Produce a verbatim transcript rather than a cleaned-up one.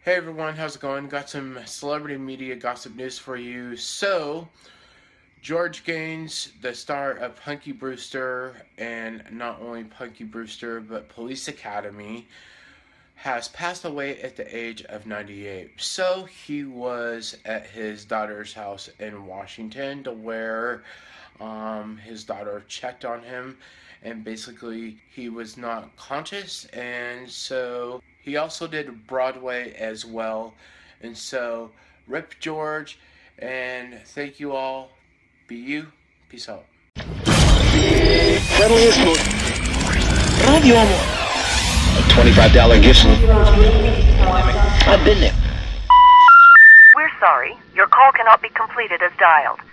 Hey everyone, how's it going? Got some celebrity media gossip news for you. So, George Gaynes, the star of Punky Brewster, and not only Punky Brewster, but Police Academy, has passed away at the age of ninety-eight. So, he was at his daughter's house in Washington to where um, his daughter checked on him, and basically he was not conscious, and so he also did Broadway as well. And so, rip George, and thank you all. Be you. Peace out. Settle this boat. Radio A twenty-five dollar gift. I've been there. We're sorry. Your call cannot be completed as dialed.